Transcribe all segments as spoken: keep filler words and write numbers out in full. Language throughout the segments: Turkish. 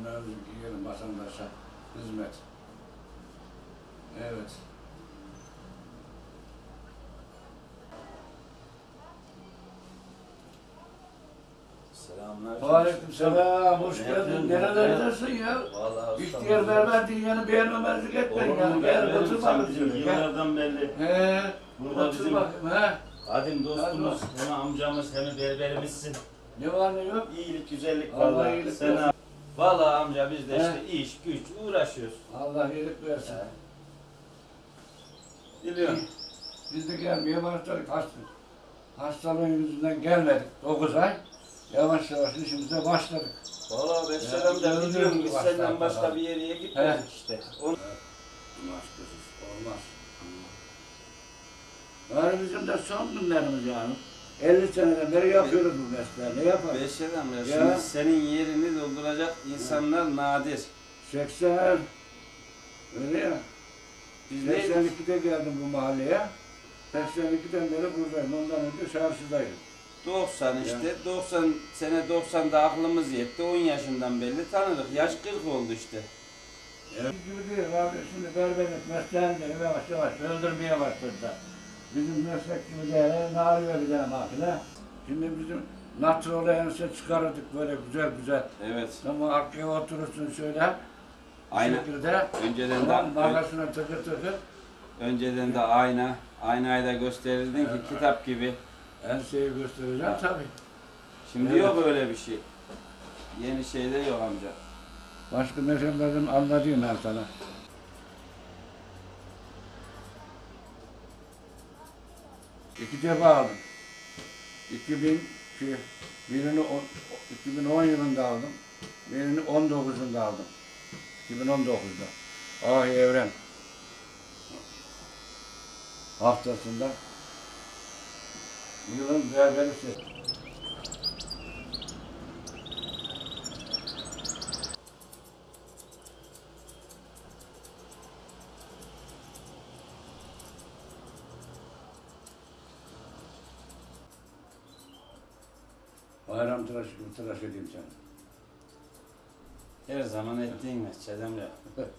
ekmeğimizi yiyelim vatandaşa hizmet. Evet. Selamlar. Aleykümselam, hoş geldin. Nerelerdesin ya? Vallahi İhtiyar berber dünyanı beğenmemezlik etmeyin yani. Gel otur bakayım. Yıllardan belli. He, Burada otur bizim bakayım he. kadim dostumuz, hem amcamız hem berberimizsin. Ne var ne yok? İyilik, güzellik Allah vallahi. iyilik Sen versin. vallahi amca biz de He. işte iş, güç uğraşıyoruz. Allah iyilik versin. He. Biliyorum. Biz de gelmeye başladık hasta. Hastalığın yüzünden gelmedik. dokuz ay. Yavaş yavaş işimize başladık. Vallahi ben Ya, selamda gördüm biliyorum biz başlar senden başka falan. bir yere gitmedik He. işte. Onu... Olmaz kızım, olmaz. Yani bizim de son günlerimiz yani. elli seneden beri yapıyoruz bu mesleği. Ne yapalım? Beşer amca, Ya. şimdi senin yerini dolduracak insanlar nadir. seksen. Öyle ya. Biz ne? seksen ikide geldim bu mahalleye. seksen ikiden beri buradayım. Ondan önce çarşıdayım. doksan işte, doksan sene doksan'da aklımız yetti, on yaşından belli tanıdık. Yaş kırk oldu işte. Evet. Gibi değil abi. Şimdi berberlik mesleğini yavaş yavaş öldürmeye başladılar. Bizim meslek gibi değil. Ne arıyor bir tane makine? Şimdi bizim natrolu ense çıkarırdık böyle güzel güzel. Evet. Ama arkaya oturursun şöyle. Ayna. Şekilde. Önceden de Tamam, arkasına tıkır tıkır. önceden de ayna, aynayı da gösterirdin ki Evet. kitap gibi. Enseyi göstereceğim tabii. Şimdi Evet. yok öyle bir şey. Yeni şeyde yok amca. Başka meselelerden anlatayım ben sana. İki defa aldım. iki bin iki, birini on, iki bin on yılında aldım. Birini on dokuzunda aldım. iki bin on dokuzda. Ah Evren. Haftasında. Yılın berberisi. Bayram tıraşı gibi tıraş edeyim seni. Her zaman ettiğin mescid amca.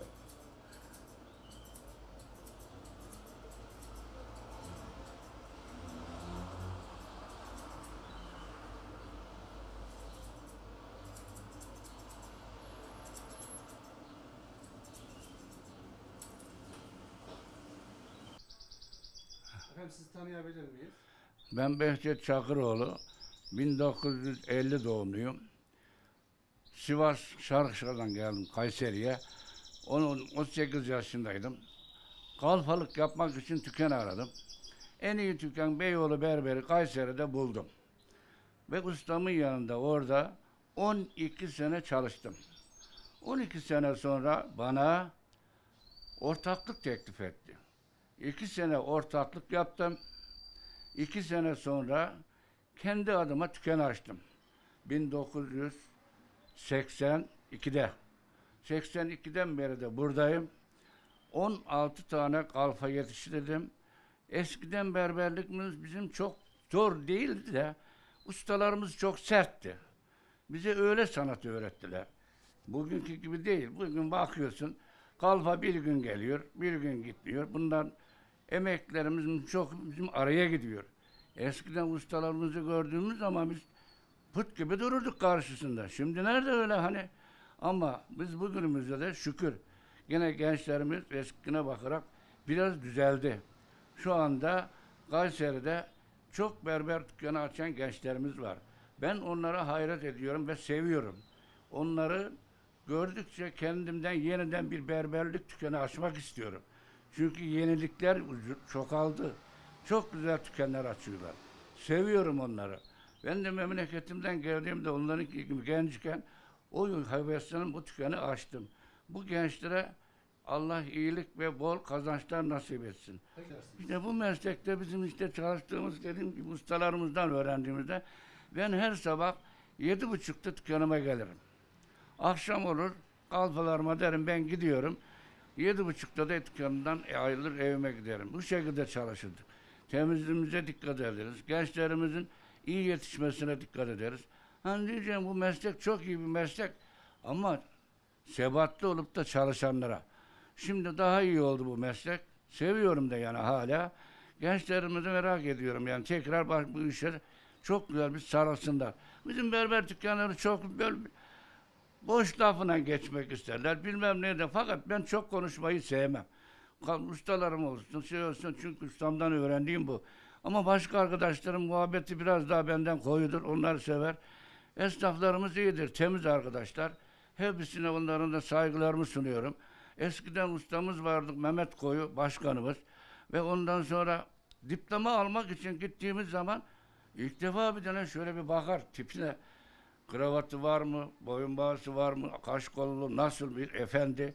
Efendim sizi tanıyabilir miyiz? Ben Behçet Çakıroğlu. bin dokuz yüz elli doğumluyum. Sivas Şarkışla'dan geldim Kayseri'ye. on sekiz yaşındaydım. Kalfalık yapmak için tüken aradım. En iyi tüken Beyoğlu Berberi Kayseri'de buldum. Ve ustamın yanında orada on iki sene çalıştım. on iki sene sonra bana ortaklık teklif etti. iki sene ortaklık yaptım. iki sene sonra kendi adıma tüken açtım. bin dokuz yüz seksen ikide. seksen ikiden beri de buradayım. on altı tane kalfa yetiştirdim. Eskiden berberlikimiz bizim çok zor değildi de ustalarımız çok sertti. Bize öyle sanatı öğrettiler. Bugünkü gibi değil. Bugün bakıyorsun kalfa bir gün geliyor, bir gün gitmiyor. Bundan emeklerimiz çok bizim araya gidiyor. Eskiden ustalarımızı gördüğümüz zaman biz put gibi dururduk karşısında. Şimdi nerede öyle hani? Ama biz bugünümüzde de şükür yine gençlerimiz eskine bakarak biraz düzeldi. Şu anda Kayseri'de çok berber dükkanı açan gençlerimiz var. Ben onlara hayret ediyorum ve seviyorum. Onları gördükçe kendimden yeniden bir berberlik dükkanı açmak istiyorum. Çünkü yenilikler çoğaldı. Çok güzel dükkanlar açıyorlar. Seviyorum onları. Ben de memleketimden geldiğimde onların gibi gençken o heveslerin bu dükkanı açtım. Bu gençlere Allah iyilik ve bol kazançlar nasip etsin. İşte bu meslekte bizim işte çalıştığımız dediğim gibi ustalarımızdan öğrendiğimizde ben her sabah yedi buçukta dükkanıma gelirim. Akşam olur kalfalarıma derim ben gidiyorum. Yedi buçukta da dükkanımdan ayrılır evime giderim. Bu şekilde çalışırdık. Temizliğimize dikkat ederiz. Gençlerimizin iyi yetişmesine dikkat ederiz. Hani diyeceğim bu meslek çok iyi bir meslek ama sebatlı olup da çalışanlara. Şimdi daha iyi oldu bu meslek. Seviyorum da yani hala. Gençlerimizi merak ediyorum yani tekrar bak bu işe çok güzel bir sarılsınlar. Bizim berber dükkanları çok böyle boş lafına geçmek isterler bilmem ne de fakat ben çok konuşmayı sevmem. Ka- Ustalarım olsun şey olsun çünkü ustamdan öğrendiğim bu. Ama başka arkadaşlarım muhabbeti biraz daha benden koyudur onları sever. Esnaflarımız iyidir temiz arkadaşlar. Hepsine onların da saygılarımı sunuyorum. Eskiden ustamız vardı Mehmet Koyu başkanımız ve ondan sonra diploma almak için gittiğimiz zaman ilk defa bir tane şöyle bir bakar tipine. Kravatı var mı? Boyun bağısı var mı? Kaş kollu nasıl bir efendi?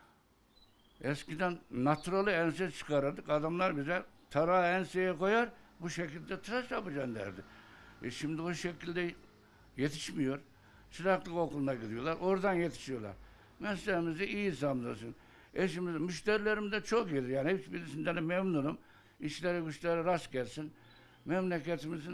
Eskiden naturali ense çıkarırdık. Adamlar bize tarağı enseye koyar. Bu şekilde tıraş yapacaksın derdi. E şimdi o şekilde yetişmiyor. Çıraklık okuluna gidiyorlar. Oradan yetişiyorlar. Mesleğimizi iyi samdasın. Eşimiz, müşterilerim de çok iyidir. Yani hiçbirisinden de memnunum. İşleri güçleri rast gelsin. Memleketimizin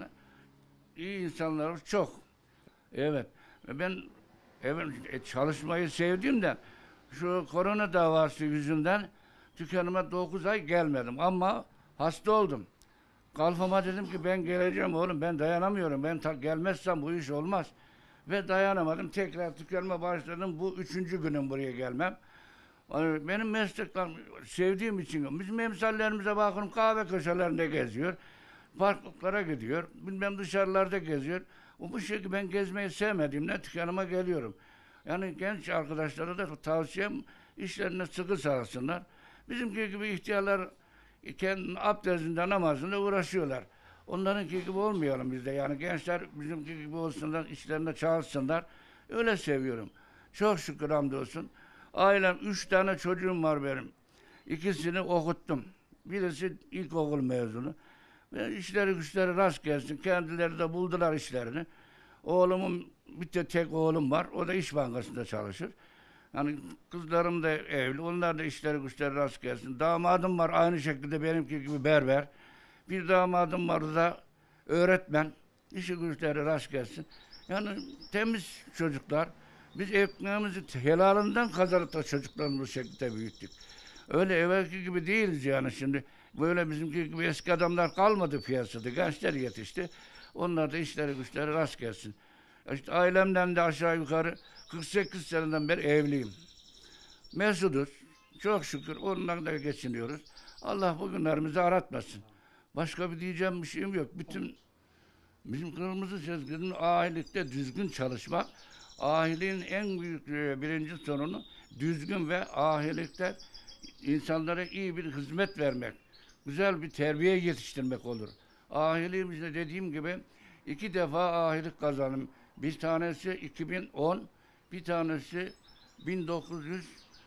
iyi insanlarımız çok. Evet. Ben evet, e, çalışmayı sevdiğimden şu korona davası yüzünden dükkanıma dokuz ay gelmedim ama hasta oldum. Kalfama dedim ki ben geleceğim oğlum ben dayanamıyorum. Ben ta- gelmezsem bu iş olmaz. Ve dayanamadım. Tekrar dükkanıma başladım. Bu üçüncü günüm buraya gelmem. Yani benim meslekler sevdiğim için bizim emsallerimize bakın kahve köşelerinde geziyor. Parklara gidiyor. Bilmem dışarılarda geziyor. O bu şekilde ben gezmeyi sevmediğimden dükkanıma geliyorum. Yani genç arkadaşlara da tavsiyem işlerine sıkı sarılsınlar. Bizimki gibi ihtiyarlar kendi abdestinde namazında uğraşıyorlar. Onlarınki gibi olmayalım biz de. Yani gençler bizimki gibi olsunlar, işlerine çalışsınlar. Öyle seviyorum. Çok şükür hamdolsun. Ailem, üç tane çocuğum var benim. İkisini okuttum. Birisi ilkokul mezunu. Ve işleri güçleri rast gelsin. Kendileri de buldular işlerini. Oğlumun bir de tek oğlum var. O da İş Bankası'nda çalışır. Yani kızlarım da evli. Onlar da işleri güçleri rast gelsin. Damadım var aynı şekilde benimki gibi berber. Bir damadım var da öğretmen. İşi güçleri rast gelsin. Yani temiz çocuklar. Biz ekmeğimizi helalinden kazanıp da çocuklarımızı bu şekilde büyüttük. Öyle evvelki gibi değiliz yani şimdi. Böyle bizimki gibi eski adamlar kalmadı piyasada. Gençler yetişti. Onlar da işleri güçleri rast gelsin. İşte ailemden de aşağı yukarı kırk sekiz seneden beri evliyim. Mesuduz. Çok şükür onunla da geçiniyoruz. Allah bugünlerimizi aratmasın. Başka bir diyeceğim bir şeyim yok. Bütün bizim kırmızı çizginin ahilikte düzgün çalışmak. Ahiliğin en büyük e, birinci sorunu düzgün ve ahilikte insanlara iyi bir hizmet vermek. Güzel bir terbiye yetiştirmek olur. Ahiliğimizde dediğim gibi iki defa ahilik kazandım. Bir tanesi iki bin on, bir tanesi bin dokuz yüz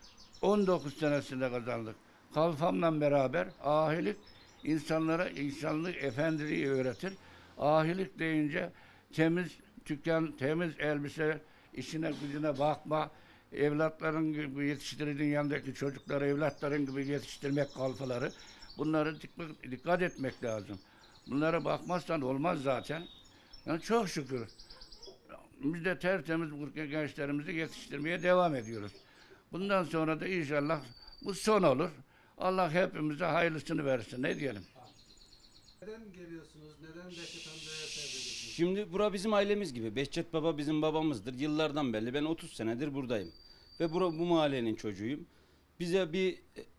on dokuz senesinde kazandık. Kalfamla beraber ahilik insanlara insanlık, efendiliği öğretir. Ahilik deyince temiz dükkan, temiz elbise, işine gücüne bakma, evlatların gibi yetiştirdiğin yanındaki çocukları evlatların gibi yetiştirmek kalfaları. Bunları dikkat, dikkat etmek lazım. Bunlara bakmazsan olmaz zaten. Yani çok şükür. Biz de tertemiz bu gençlerimizi yetiştirmeye devam ediyoruz. Bundan sonra da inşallah bu son olur. Allah hepimize hayırlısını versin. Ne diyelim? Neden geliyorsunuz? Neden Behçet amcaya tercih ediyorsunuz? Şimdi bura bizim ailemiz gibi. Behçet Baba bizim babamızdır. Yıllardan beri ben otuz senedir buradayım. Ve bura, bu mahallenin çocuğuyum. Bize bir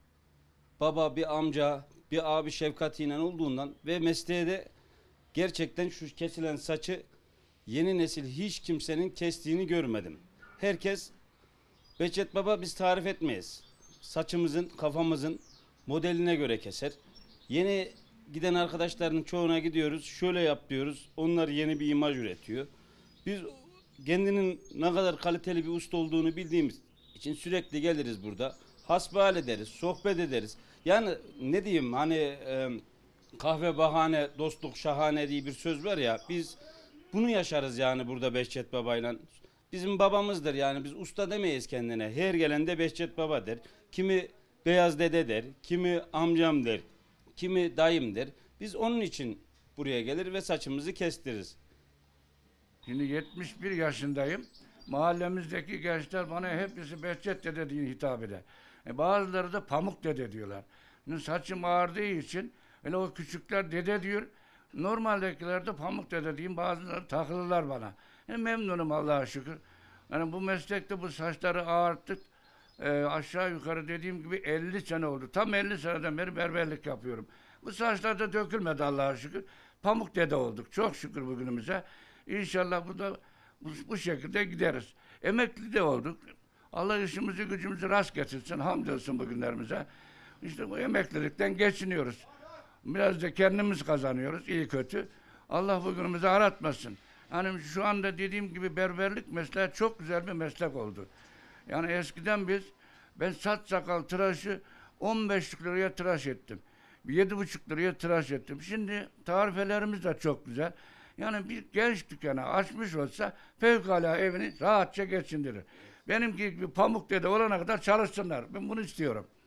baba, bir amca, bir abi şefkatiyle olduğundan ve mesleğe de gerçekten şu kesilen saçı yeni nesil hiç kimsenin kestiğini görmedim. Herkes Behçet Baba biz tarif etmeyiz. Saçımızın, kafamızın modeline göre keser. Yeni giden arkadaşların çoğuna gidiyoruz. Şöyle yap diyoruz. Onlar yeni bir imaj üretiyor. Biz kendinin ne kadar kaliteli bir usta olduğunu bildiğimiz için sürekli geliriz burada. Hasbihal ederiz, sohbet ederiz. Yani ne diyeyim hani e, kahve bahane, dostluk şahane diye bir söz var ya. Biz bunu yaşarız yani burada Behçet Baba'yla. Bizim babamızdır yani biz usta demeyiz kendine. Her gelen de Behçet Baba der. Kimi Beyaz Dede der, kimi amcam der, kimi dayım der. Biz onun için buraya gelir ve saçımızı kestiririz. Şimdi yetmiş bir yaşındayım. Mahallemizdeki gençler bana hepsi Behçet dede diye hitap eder. E bazıları da Pamuk dede diyorlar. Şimdi saçım ağardığı için öyle o küçükler dede diyor. Normaldekiler de Pamuk dede diyeyim. Bazıları takılırlar bana. E memnunum Allah'a şükür. Yani bu meslekte bu saçları ağarttık. E, aşağı yukarı dediğim gibi elli sene oldu. Tam elli seneden beri berberlik yapıyorum. Bu saçlar da dökülmedi Allah'a şükür. Pamuk dede olduk. Çok şükür bugünümüze. İnşallah bu da bu, bu şekilde gideriz. Emekli de olduk. Allah işimizi gücümüzü rast getirsin. Hamdolsun bugünlerimize. İşte bu emeklilikten geçiniyoruz. Biraz da kendimiz kazanıyoruz. İyi kötü. Allah bugünümüzü aratmasın. Yani şu anda dediğim gibi berberlik mesleği çok güzel bir meslek oldu. Yani eskiden biz ben saç sakal tıraşı on beş liraya tıraş ettim. yedi buçuk liraya tıraş ettim. Şimdi tarifelerimiz de çok güzel. Yani bir genç dükkanı açmış olsa fevkalade evini rahatça geçindirir. Benimki gibi Pamuk dede olana kadar çalışsınlar. Ben bunu istiyorum.